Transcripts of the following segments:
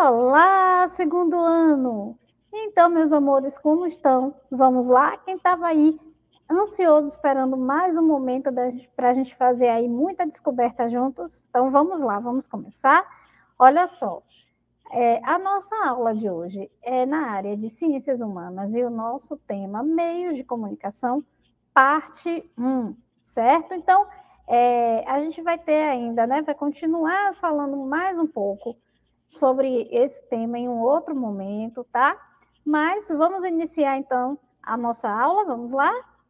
Olá, segundo ano! Então, meus amores, como estão? Vamos lá? Quem estava aí ansioso, esperando mais um momento para a gente fazer aí muita descoberta juntos? Então, vamos lá, vamos começar? Olha só, a nossa aula de hoje é na área de Ciências Humanas e o nosso tema Meios de Comunicação, parte 1, certo? Então, a gente vai ter ainda, né? Vai continuar falando mais um pouco sobre esse tema em um outro momento, tá? Mas vamos iniciar então a nossa aula, vamos lá?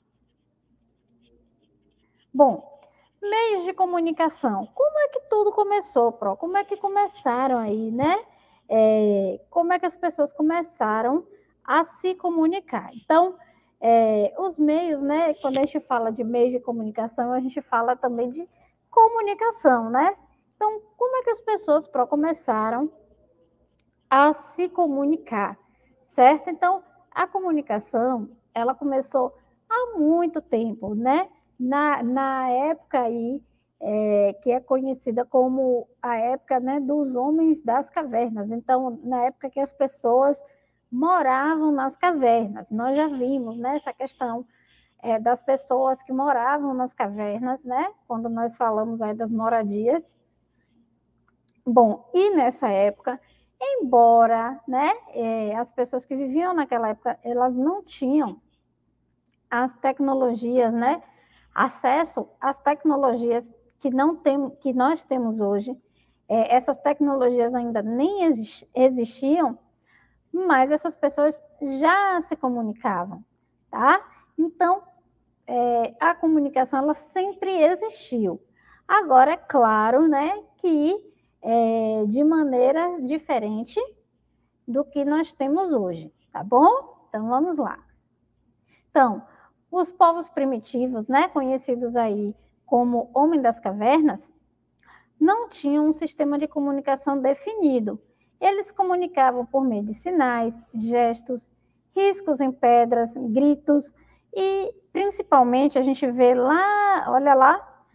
Bom, meios de comunicação. Como é que tudo começou, Pro? Como é que começaram aí, né? Como é que as pessoas começaram a se comunicar? Então, os meios, né? Quando a gente fala de meios de comunicação, a gente fala também de comunicação, né? Então, como é que as pessoas, Pro, começaram a se comunicar, certo? Então, a comunicação, ela começou há muito tempo, né? Na época aí, que é conhecida como a época, né, dos homens das cavernas. Então, na época que as pessoas moravam nas cavernas. Nós já vimos, né, essa questão das pessoas que moravam nas cavernas, né? Quando nós falamos aí das moradias. Bom, e nessa época, embora, né, as pessoas que viviam naquela época, elas não tinham as tecnologias, né, acesso às tecnologias que não tem, que nós temos hoje. Essas tecnologias ainda nem existiam, mas essas pessoas já se comunicavam, tá? Então, a comunicação ela sempre existiu. Agora, é claro, né, que de maneira diferente do que nós temos hoje, tá bom? Então, vamos lá. Então, os povos primitivos, né, conhecidos aí como Homem das Cavernas, não tinham um sistema de comunicação definido. Eles comunicavam por meio de sinais, gestos, riscos em pedras, gritos e, principalmente, a gente vê lá, olha lá,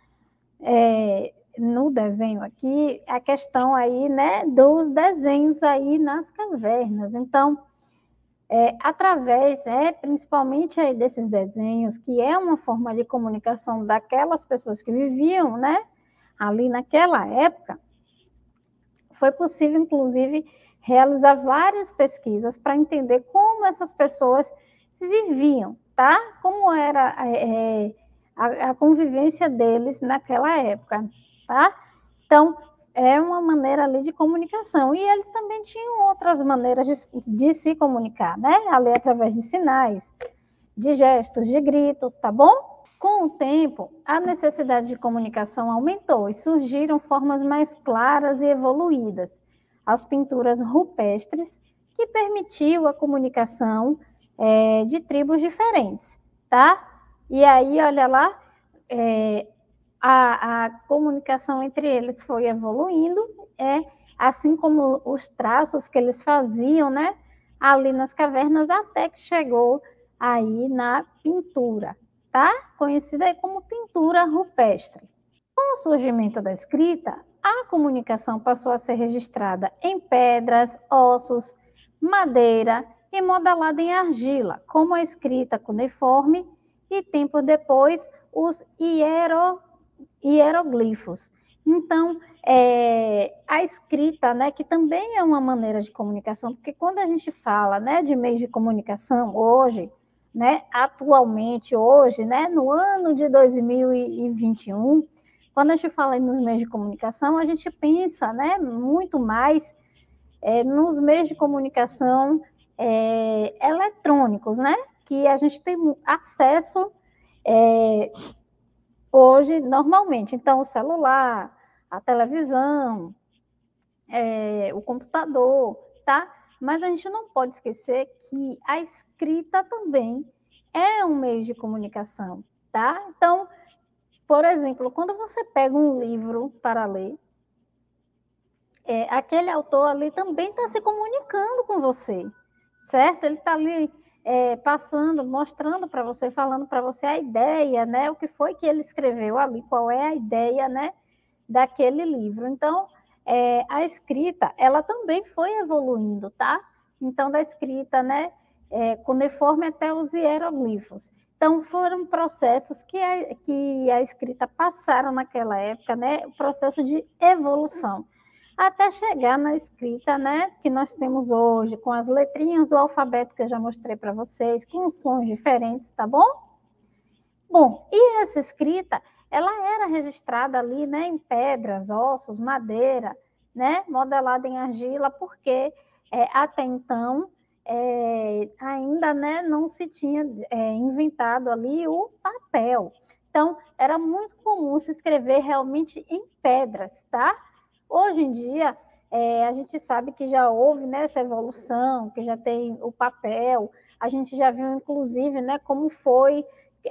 no desenho aqui, a questão aí, né, dos desenhos aí nas cavernas. Então, através, principalmente aí desses desenhos, que é uma forma de comunicação daquelas pessoas que viviam, né, ali naquela época, foi possível, inclusive, realizar várias pesquisas para entender como essas pessoas viviam, tá? Como era a convivência deles naquela época, tá? Então, é uma maneira ali de comunicação. E eles também tinham outras maneiras de se comunicar, né? Ali através de sinais, de gestos, de gritos, tá bom? Com o tempo, a necessidade de comunicação aumentou e surgiram formas mais claras e evoluídas. As pinturas rupestres, que permitiu a comunicação de tribos diferentes, tá? E aí, olha lá, a comunicação entre eles foi evoluindo, assim como os traços que eles faziam, né, ali nas cavernas, até que chegou aí na pintura, tá? Conhecida aí como pintura rupestre. Com o surgimento da escrita, a comunicação passou a ser registrada em pedras, ossos, madeira e modelada em argila, como a escrita cuneiforme e, tempo depois, os hieroglifos. Então, a escrita, né, que também é uma maneira de comunicação, porque quando a gente fala, né, de meios de comunicação hoje, né, atualmente, hoje, né, no ano de 2021, quando a gente fala nos meios de comunicação, a gente pensa, né, muito mais nos meios de comunicação eletrônicos, né, que a gente tem acesso hoje normalmente. Então, o celular, a televisão, o computador, tá? Mas a gente não pode esquecer que a escrita também é um meio de comunicação, tá? Então, por exemplo, quando você pega um livro para ler, aquele autor ali também está se comunicando com você, certo? Ele está ali passando, mostrando para você, falando para você a ideia, né? O que foi que ele escreveu ali, qual é a ideia, né? Daquele livro. Então, a escrita, ela também foi evoluindo, tá? Então, da escrita, né, cuneiforme até os hieroglifos. Então, foram processos que a escrita passaram naquela época, né, o processo de evolução, até chegar na escrita, né, que nós temos hoje, com as letrinhas do alfabeto que eu já mostrei para vocês, com sons diferentes, tá bom? Bom, e essa escrita, ela era registrada ali, né, em pedras, ossos, madeira, né, modelada em argila, porque até então ainda, né, não se tinha inventado ali o papel. Então, era muito comum se escrever realmente em pedras, tá? Hoje em dia, a gente sabe que já houve, né, essa evolução, que já tem o papel, a gente já viu, inclusive, né, como foi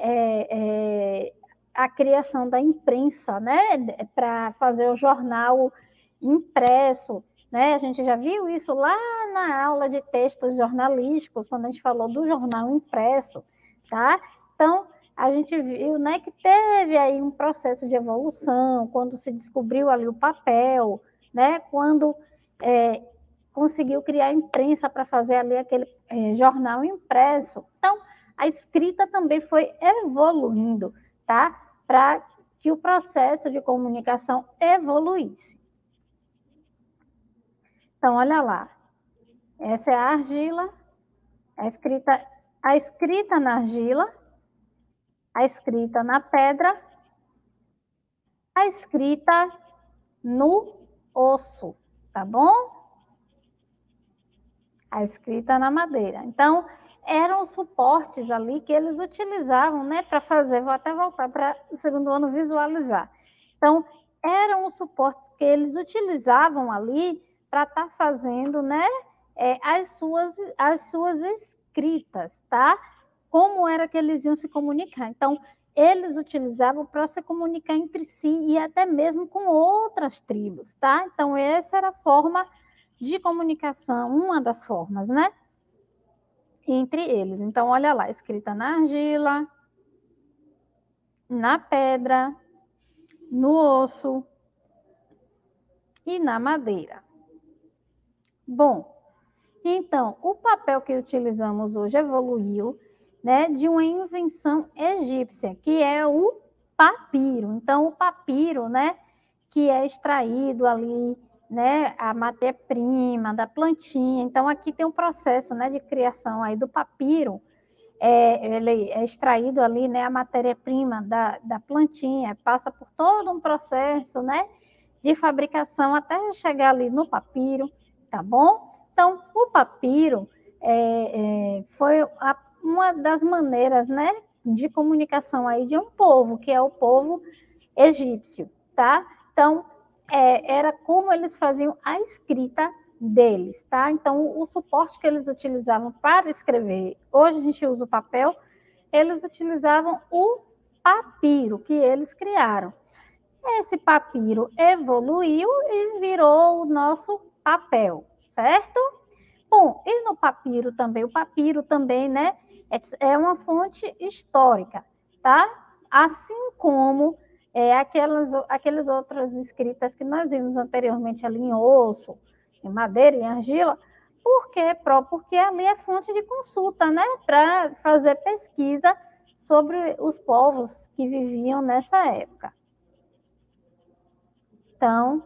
a criação da imprensa, né, para fazer o jornal impresso, né? A gente já viu isso lá na aula de textos jornalísticos, quando a gente falou do jornal impresso, tá? Então, a gente viu, né, que teve aí um processo de evolução, quando se descobriu ali o papel, né, quando conseguiu criar a imprensa para fazer ali aquele jornal impresso. Então, a escrita também foi evoluindo, tá? Para que o processo de comunicação evoluísse. Então, olha lá. Essa é a argila, a escrita na argila, a escrita na pedra, a escrita no osso, tá bom? A escrita na madeira. Então, eram os suportes ali que eles utilizavam, né, para fazer, vou até voltar para o segundo ano visualizar. Então, eram os suportes que eles utilizavam ali para estar fazendo, né, as suas escritas, tá? Como era que eles iam se comunicar. Então, eles utilizavam para se comunicar entre si e até mesmo com outras tribos, tá? Então, essa era a forma de comunicação, uma das formas, né? Entre eles. Então, olha lá, escrita na argila, na pedra, no osso e na madeira. Bom, então, o papel que utilizamos hoje evoluiu, né, de uma invenção egípcia, que é o papiro. Então, o papiro, né, que é extraído ali, né, a matéria-prima da plantinha. Então, aqui tem um processo, né, de criação aí do papiro. Ele é extraído ali, né, a matéria-prima da plantinha, passa por todo um processo, né, de fabricação até chegar ali no papiro, tá bom? Então, o papiro foi uma das maneiras, né, de comunicação aí de um povo, que é o povo egípcio, tá? Então, era como eles faziam a escrita deles, tá? Então, o suporte que eles utilizavam para escrever, hoje a gente usa o papel, eles utilizavam o papiro que eles criaram. Esse papiro evoluiu e virou o nosso papel, certo? Bom, e no papiro também, o papiro também, né, é uma fonte histórica, tá? Assim como aquelas outras escritas que nós vimos anteriormente ali em osso, em madeira, em argila. Por quê, Pro? Porque ali é fonte de consulta, né? Para fazer pesquisa sobre os povos que viviam nessa época. Então,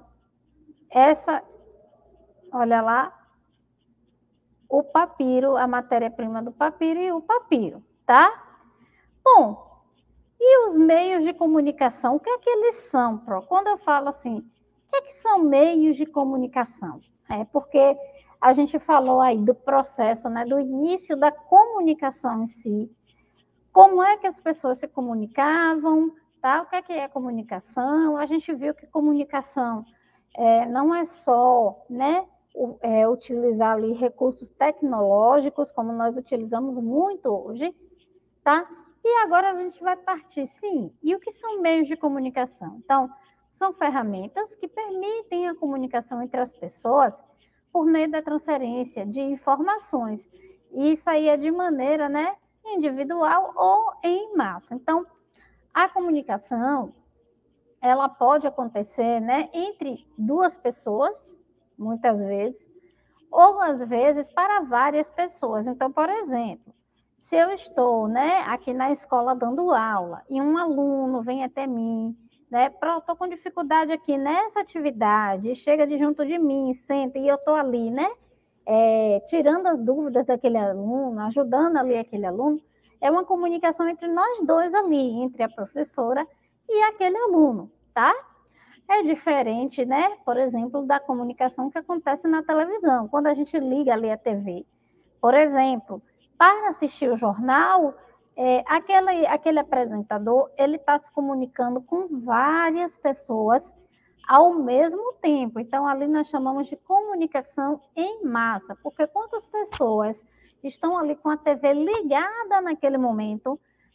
olha lá, o papiro, a matéria-prima do papiro e o papiro, tá? Bom, e os meios de comunicação, o que é que eles são, Pro? Quando eu falo assim, o que é que são meios de comunicação? Porque a gente falou aí do processo, né, do início da comunicação em si, como é que as pessoas se comunicavam, tá? O que é comunicação? A gente viu que comunicação não é só, né, utilizar ali recursos tecnológicos, como nós utilizamos muito hoje, tá? E agora a gente vai partir, sim. E o que são meios de comunicação? Então, são ferramentas que permitem a comunicação entre as pessoas por meio da transferência de informações. E isso aí é de maneira, né, individual ou em massa. Então, a comunicação, ela pode acontecer, né, entre duas pessoas, muitas vezes, ou às vezes para várias pessoas. Então, por exemplo, se eu estou, né, aqui na escola dando aula e um aluno vem até mim, né, estou com dificuldade aqui nessa atividade, chega de junto de mim, senta e eu estou ali, né, tirando as dúvidas daquele aluno, ajudando ali aquele aluno, é uma comunicação entre nós dois ali, entre a professora e aquele aluno, tá? É diferente, né, por exemplo, da comunicação que acontece na televisão, quando a gente liga ali a TV. Por exemplo, para assistir o jornal, aquele apresentador, ele está se comunicando com várias pessoas ao mesmo tempo. Então, ali nós chamamos de comunicação em massa, porque quantas pessoas estão ali com a TV ligada naquele momento,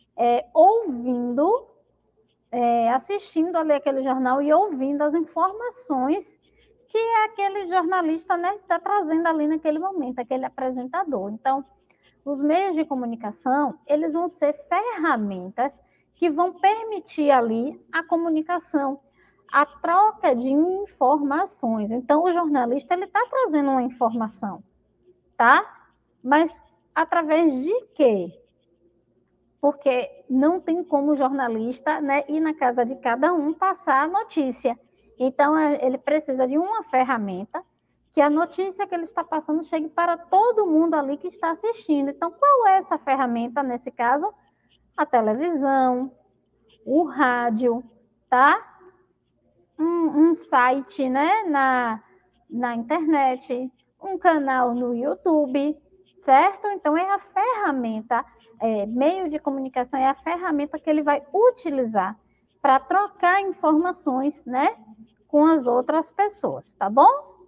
ouvindo, assistindo ali aquele jornal e ouvindo as informações que aquele jornalista, né, está trazendo ali naquele momento, aquele apresentador. Então, os meios de comunicação, eles vão ser ferramentas que vão permitir ali a comunicação, a troca de informações. Então, o jornalista, ele está trazendo uma informação, tá? Mas através de quê? Porque não tem como o jornalista, né, ir na casa de cada um passar a notícia. Então, ele precisa de uma ferramenta que a notícia que ele está passando chegue para todo mundo ali que está assistindo. Então, qual é essa ferramenta nesse caso? A televisão, o rádio, tá? Um site, né, na internet, um canal no YouTube, certo? Então, é a ferramenta, meio de comunicação é a ferramenta que ele vai utilizar para trocar informações, né, com as outras pessoas, tá bom?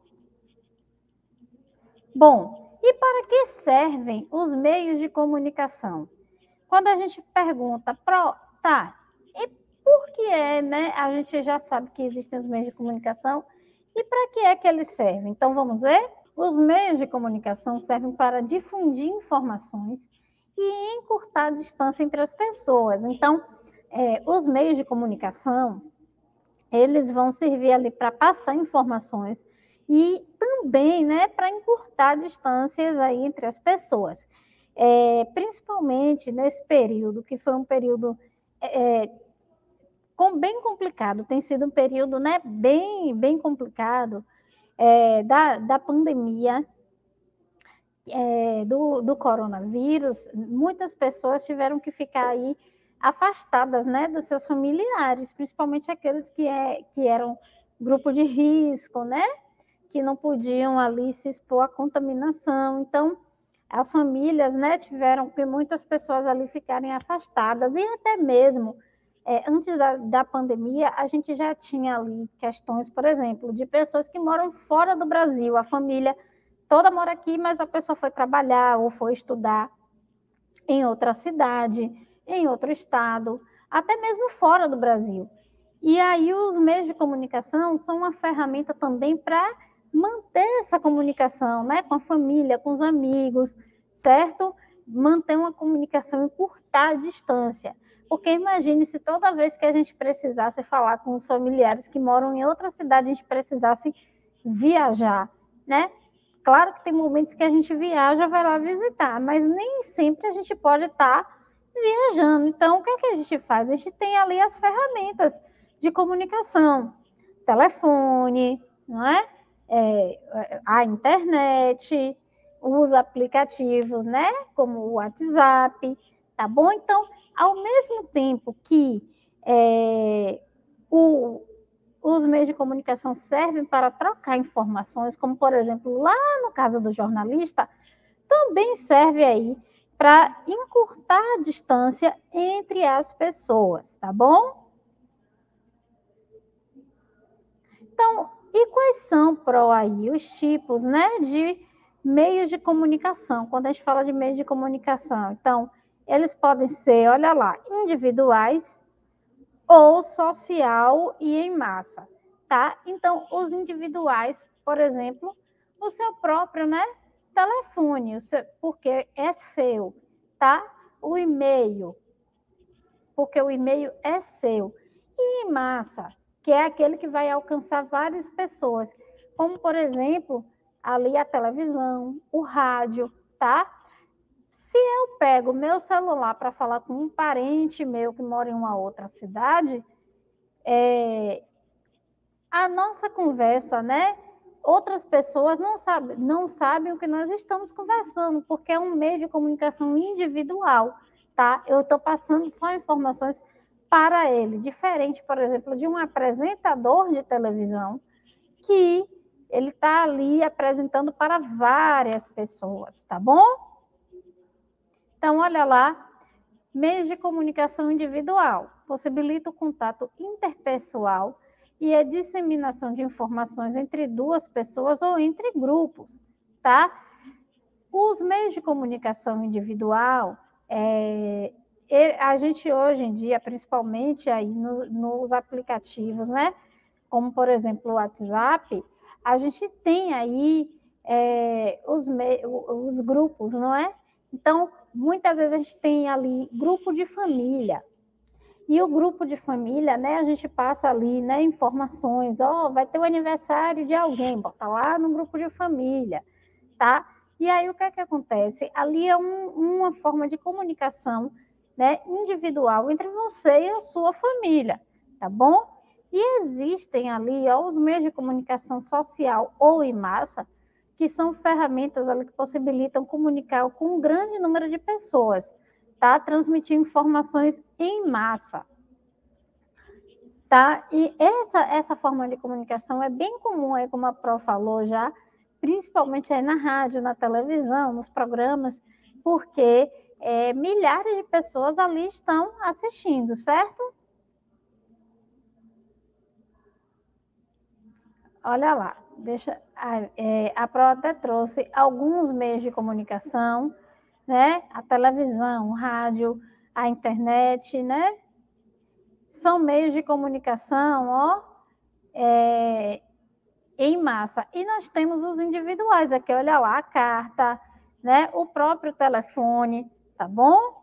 Bom, e para que servem os meios de comunicação? Quando a gente pergunta, tá, e por que né? A gente já sabe que existem os meios de comunicação e para que é que eles servem? Então vamos ver? Os meios de comunicação servem para difundir informações e encurtar a distância entre as pessoas. Então, os meios de comunicação, eles vão servir ali para passar informações e também, né, para encurtar distâncias aí entre as pessoas. Principalmente nesse período, que foi um período bem complicado, tem sido um período, né, bem complicado, da pandemia, do coronavírus. Muitas pessoas tiveram que ficar aí afastadas, né, dos seus familiares, principalmente aqueles que eram grupo de risco, né, que não podiam ali se expor à contaminação. Então, as famílias, né, tiveram que muitas pessoas ali ficarem afastadas, e até mesmo antes da pandemia, a gente já tinha ali questões, por exemplo, de pessoas que moram fora do Brasil, a família toda mora aqui, mas a pessoa foi trabalhar ou foi estudar em outra cidade, em outro estado, até mesmo fora do Brasil. E aí os meios de comunicação são uma ferramenta também para manter essa comunicação, né, com a família, com os amigos, certo? Manter uma comunicação, encurtar a distância. Porque imagine se toda vez que a gente precisasse falar com os familiares que moram em outra cidade, a gente precisasse viajar, né? Claro que tem momentos que a gente viaja, vai lá visitar, mas nem sempre a gente pode estar viajando. Então, o que é que a gente faz? A gente tem ali as ferramentas de comunicação, telefone, não é? A internet, os aplicativos, né? Como o WhatsApp, tá bom? Então, ao mesmo tempo que os meios de comunicação servem para trocar informações, como, por exemplo, lá no caso do jornalista, também serve aí para encurtar a distância entre as pessoas, tá bom? Então, e quais são, Pro, aí, os tipos, né, de meios de comunicação? Quando a gente fala de meios de comunicação, então, eles podem ser, olha lá, individuais ou social e em massa, tá? Então, os individuais, por exemplo, o seu próprio, né, telefone, porque é seu, tá? O e-mail, porque o e-mail é seu. E em massa, que é aquele que vai alcançar várias pessoas, como, por exemplo, ali a televisão, o rádio, tá? Se eu pego meu celular para falar com um parente meu que mora em uma outra cidade, a nossa conversa, né? Outras pessoas não sabem o que nós estamos conversando, porque é um meio de comunicação individual, tá? Eu estou passando só informações para ele, diferente, por exemplo, de um apresentador de televisão, que ele está ali apresentando para várias pessoas, tá bom? Então, olha lá, meios de comunicação individual possibilita o contato interpessoal e a disseminação de informações entre duas pessoas ou entre grupos, tá? Os meios de comunicação individual, a gente hoje em dia, principalmente aí nos aplicativos, né? Como, por exemplo, o WhatsApp, a gente tem aí os grupos, não é? Então, muitas vezes a gente tem ali grupo de família. E o grupo de família, né, a gente passa ali, né, informações, vai ter o aniversário de alguém, bota lá no grupo de família, tá? E aí o que é que acontece? Ali é uma forma de comunicação, né, individual entre você e a sua família, tá bom? E existem ali os meios de comunicação social ou em massa, que são ferramentas ali que possibilitam comunicar com um grande número de pessoas, tá? Transmitir informações em massa, tá? E essa forma de comunicação é bem comum, aí, como a Pro falou já, principalmente aí na rádio, na televisão, nos programas, porque milhares de pessoas ali estão assistindo, certo? Olha lá, a Pro até trouxe alguns meios de comunicação, né? A televisão, o rádio, a internet, né? São meios de comunicação, em massa. E nós temos os individuais aqui, olha lá, a carta, né? O próprio telefone, tá bom?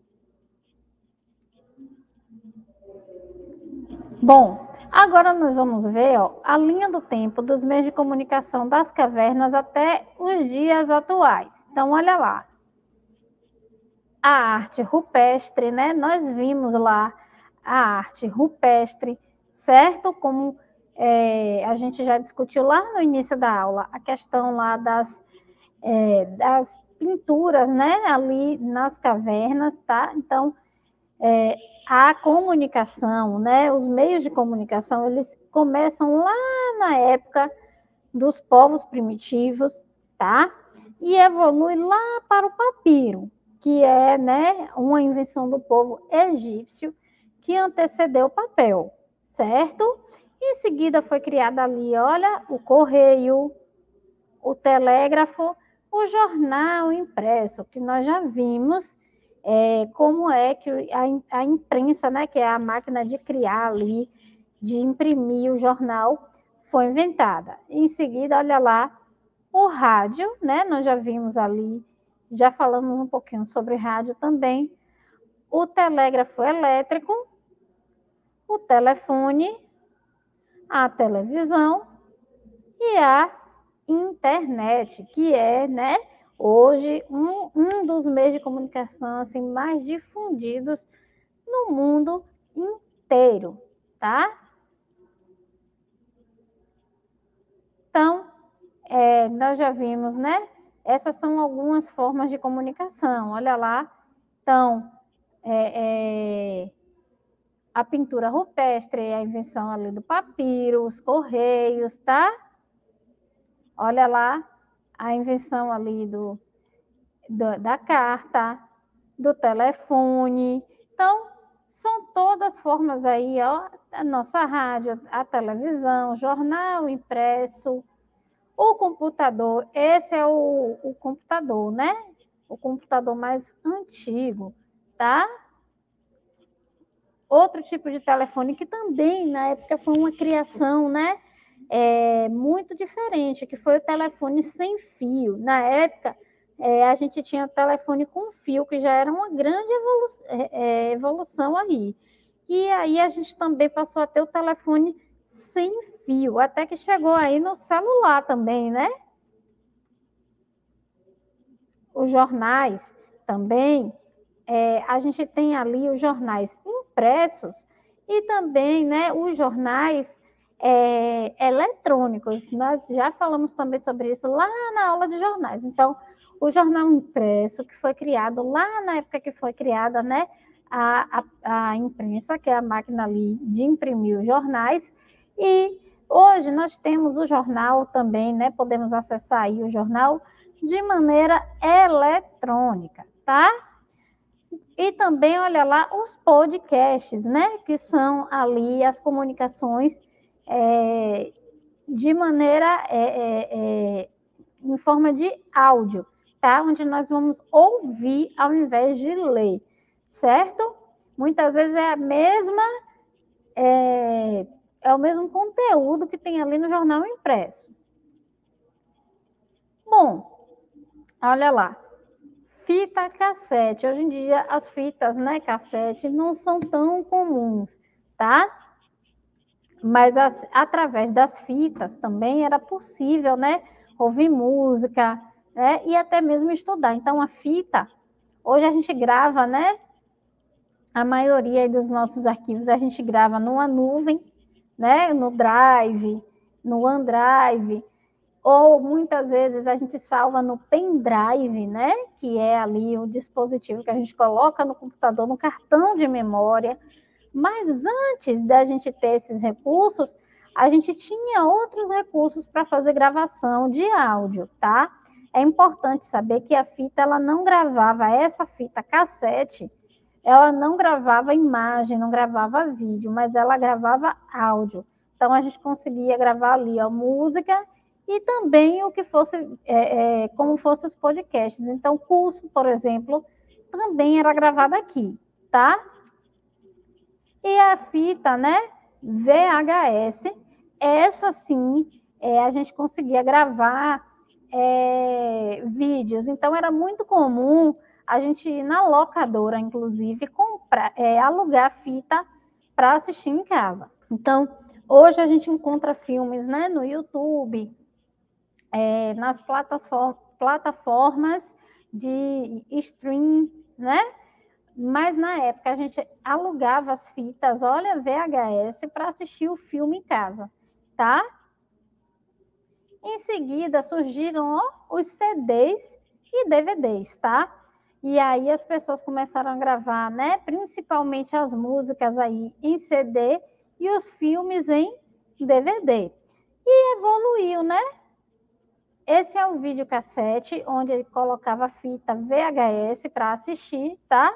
Bom, agora nós vamos ver a linha do tempo dos meios de comunicação das cavernas até os dias atuais. Então, olha lá. A arte rupestre, né? Nós vimos lá a arte rupestre, certo? Como a gente já discutiu lá no início da aula, a questão lá das pinturas, né? Ali nas cavernas, tá? Então, a comunicação, né? Os meios de comunicação, eles começam lá na época dos povos primitivos, tá? E evolui lá para o papiro, que é, né, uma invenção do povo egípcio que antecedeu o papel, certo? Em seguida foi criada ali, olha, o correio, o telégrafo, o jornal impresso, que nós já vimos como é que a imprensa, né, que é a máquina de criar ali, de imprimir o jornal, foi inventada. Em seguida, olha lá, o rádio, né? Nós já vimos ali, já falamos um pouquinho sobre rádio também. O telégrafo elétrico, o telefone, a televisão e a internet, que é, né, hoje um dos meios de comunicação assim, mais difundidos no mundo inteiro, tá? Então, nós já vimos, né? Essas são algumas formas de comunicação. Olha lá. Então, a pintura rupestre, a invenção ali do papiro, os correios, tá? Olha lá, a invenção ali da carta, do telefone. Então, são todas formas aí, a nossa rádio, a televisão, jornal impresso, o computador, esse é o computador, né? O computador mais antigo, tá? Outro tipo de telefone que também, na época, foi uma criação, né? Muito diferente, que foi o telefone sem fio. Na época, a gente tinha telefone com fio, que já era uma grande evolução aí. E aí a gente também passou a ter o telefone sem fio, até que chegou aí no celular também, né? Os jornais também, a gente tem ali os jornais impressos e também, né, os jornais eletrônicos. Nós já falamos também sobre isso lá na aula de jornais. Então, o jornal impresso, que foi criado lá na época que foi criada, né, a imprensa, que é a máquina ali de imprimir os jornais, e hoje nós temos o jornal também, né, podemos acessar aí o jornal de maneira eletrônica, tá? E também, olha lá, os podcasts, né? Que são ali as comunicações de maneira, em forma de áudio, tá? Onde nós vamos ouvir ao invés de ler, certo? Muitas vezes é a mesma, é o mesmo conteúdo que tem ali no jornal impresso. Bom, olha lá. Fita cassete. Hoje em dia, as fitas, né, cassete, não são tão comuns, tá? Mas através das fitas também era possível, né, ouvir música, né, e até mesmo estudar. Então, a fita, hoje a gente grava, né, a maioria dos nossos arquivos a gente grava numa nuvem, né, no Drive, no OneDrive, ou muitas vezes a gente salva no pendrive, né? Que é ali o dispositivo que a gente coloca no computador, no cartão de memória. Mas antes da gente ter esses recursos, a gente tinha outros recursos para fazer gravação de áudio, tá? É importante saber que a fita, ela não gravava, essa fita cassete, ela não gravava imagem, não gravava vídeo, mas ela gravava áudio. Então, a gente conseguia gravar ali a música e também o que fosse, como fossem os podcasts. Então, o curso, por exemplo, também era gravado aqui, tá? E a fita, né, VHS, essa sim, a gente conseguia gravar vídeos. Então, era muito comum a gente ir na locadora, inclusive, comprar, alugar fita para assistir em casa. Então, hoje a gente encontra filmes, né, no YouTube, nas plataformas de stream, né? Mas na época a gente alugava as fitas, olha, VHS, para assistir o filme em casa, tá? Em seguida surgiram os CDs e DVDs, tá? E aí as pessoas começaram a gravar, né? Principalmente as músicas aí em CD e os filmes em DVD. E evoluiu, né? Esse é o videocassete, onde ele colocava a fita VHS para assistir, tá?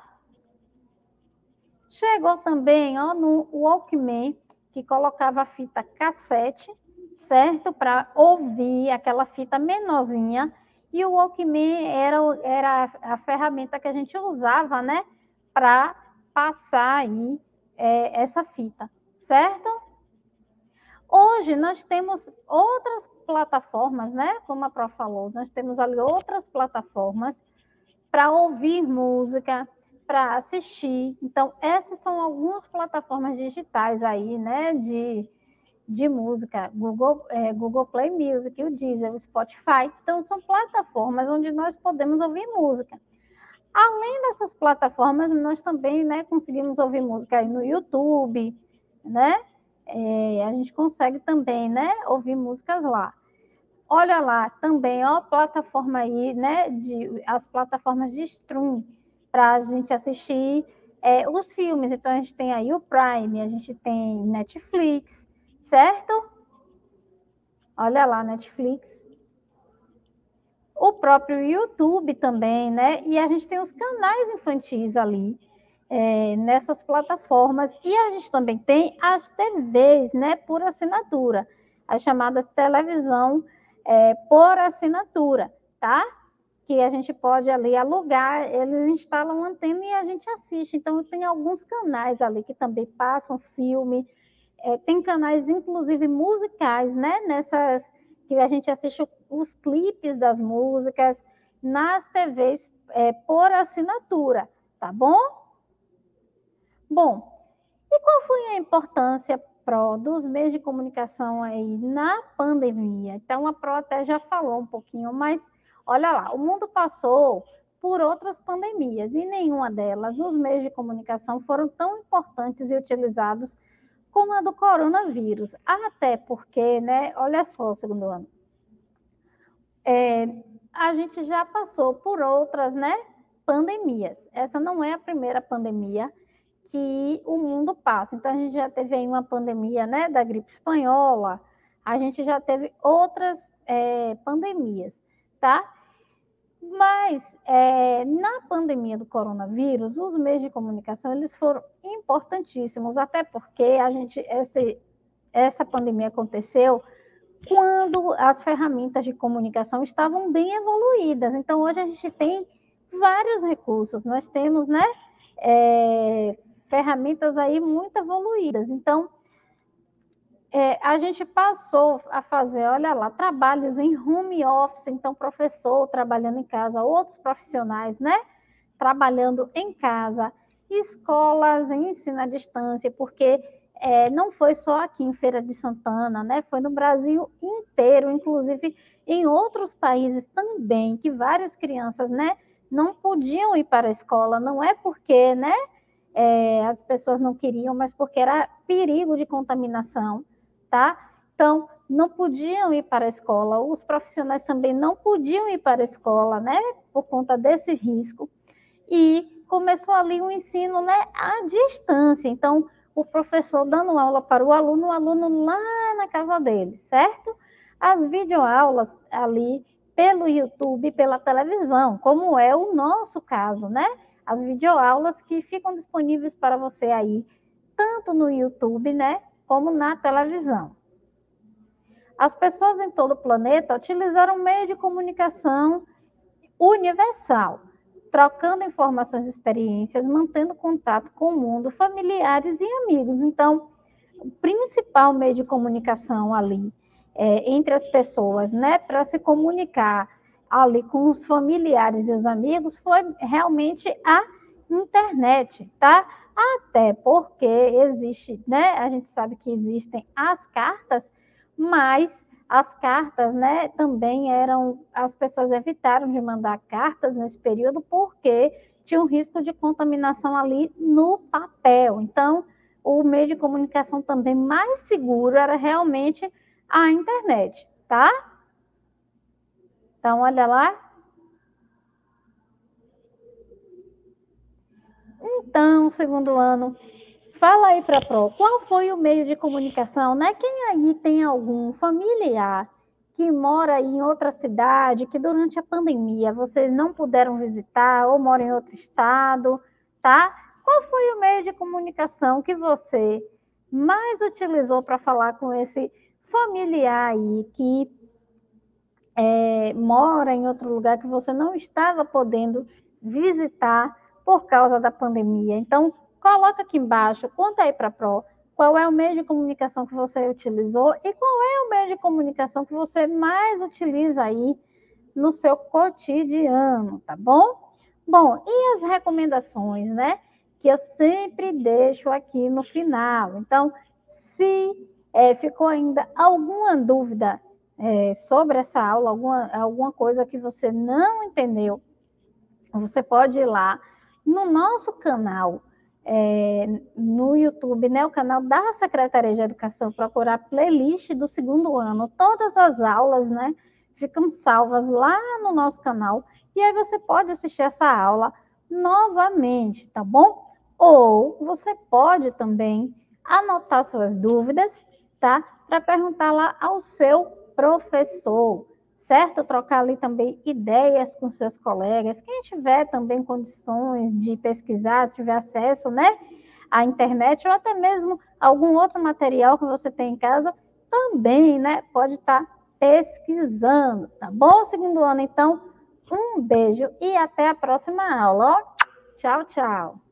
Chegou também, ó, no Walkman, que colocava a fita cassete, certo? Para ouvir aquela fita menorzinha. E o Walkman era a ferramenta que a gente usava, né? Para passar aí essa fita, certo? Hoje nós temos outras plataformas, né? Como a Prof falou, nós temos ali outras plataformas para ouvir música, para assistir. Então, essas são algumas plataformas digitais aí, né? De música, Google Play Music, o Deezer, o Spotify. Então, são plataformas onde nós podemos ouvir música. Além dessas plataformas, nós também, né, conseguimos ouvir música aí no YouTube, né? A gente consegue também, né, ouvir músicas lá. Olha lá, também, ó, plataforma aí, né, as plataformas de stream para a gente assistir os filmes. Então, a gente tem aí o Prime, a gente tem Netflix, certo? Olha lá, Netflix. O próprio YouTube também, né? E a gente tem os canais infantis ali, nessas plataformas. E a gente também tem as TVs, né, por assinatura, as chamadas televisão por assinatura, tá? Que a gente pode ali alugar, eles instalam uma antena e a gente assiste. Então, tem alguns canais ali que também passam filme, tem canais, inclusive, musicais, né? Nessas que a gente assiste os clipes das músicas nas TVs por assinatura, tá bom? Bom, e qual foi a importância, Pro, dos meios de comunicação aí na pandemia? Então, a Pro até já falou um pouquinho, mas olha lá, o mundo passou por outras pandemias e nenhuma delas os meios de comunicação foram tão importantes e utilizados como a do coronavírus. Até porque, né, olha só, segundo ano, a gente já passou por outras, né, pandemias. Essa não é a primeira pandemia que o mundo passa. Então, a gente já teve aí uma pandemia, né, da gripe espanhola, a gente já teve outras pandemias, tá? Mas, na pandemia do coronavírus, os meios de comunicação, eles foram importantíssimos, até porque essa pandemia aconteceu quando as ferramentas de comunicação estavam bem evoluídas. Então, hoje a gente tem vários recursos, nós temos, né, ferramentas aí muito evoluídas. Então, a gente passou a fazer, olha lá, trabalhos em home office, então professor trabalhando em casa, outros profissionais, né, trabalhando em casa, escolas em ensino à distância, porque não foi só aqui em Feira de Santana, né, foi no Brasil inteiro, inclusive em outros países também, que várias crianças, né, não podiam ir para a escola, não é porque, né, as pessoas não queriam, mas porque era perigo de contaminação, tá? Então, não podiam ir para a escola, os profissionais também não podiam ir para a escola, né, por conta desse risco, e começou ali um ensino, né, à distância. Então, o professor dando aula para o aluno lá na casa dele, certo? As videoaulas ali pelo YouTube, pela televisão, como é o nosso caso, né? As videoaulas que ficam disponíveis para você aí, tanto no YouTube, né, como na televisão. As pessoas em todo o planeta utilizaram um meio de comunicação universal, trocando informações e experiências, mantendo contato com o mundo, familiares e amigos. Então, o principal meio de comunicação ali entre as pessoas, né, para se comunicar ali com os familiares e os amigos foi realmente a internet, tá? Até porque existe, né, a gente sabe que existem as cartas, mas as cartas, né, também as pessoas evitaram de mandar cartas nesse período porque tinha um risco de contaminação ali no papel. Então, o meio de comunicação também mais seguro era realmente a internet, tá? Então, olha lá. Então, segundo ano, fala aí para a Pro, qual foi o meio de comunicação, né? Quem aí tem algum familiar que mora em outra cidade, que durante a pandemia vocês não puderam visitar ou mora em outro estado, tá? Qual foi o meio de comunicação que você mais utilizou para falar com esse familiar aí que mora em outro lugar que você não estava podendo visitar por causa da pandemia? Então, coloca aqui embaixo, conta aí para a Pro, qual é o meio de comunicação que você utilizou e qual é o meio de comunicação que você mais utiliza aí no seu cotidiano, tá bom? Bom, e as recomendações, né? Que eu sempre deixo aqui no final. Então, se ficou ainda alguma dúvida sobre essa aula, alguma coisa que você não entendeu, você pode ir lá no nosso canal, no YouTube, né, o canal da Secretaria de Educação, procurar a playlist do segundo ano. Todas as aulas, né, ficam salvas lá no nosso canal, e aí você pode assistir essa aula novamente, tá bom? Ou você pode também anotar suas dúvidas, tá? Para perguntar lá ao seu professor, certo? Trocar ali também ideias com seus colegas. Quem tiver também condições de pesquisar, se tiver acesso, né, à internet ou até mesmo algum outro material que você tem em casa, também, né, pode estar pesquisando, tá bom? Segundo ano, então, um beijo e até a próxima aula. Ó, tchau, tchau.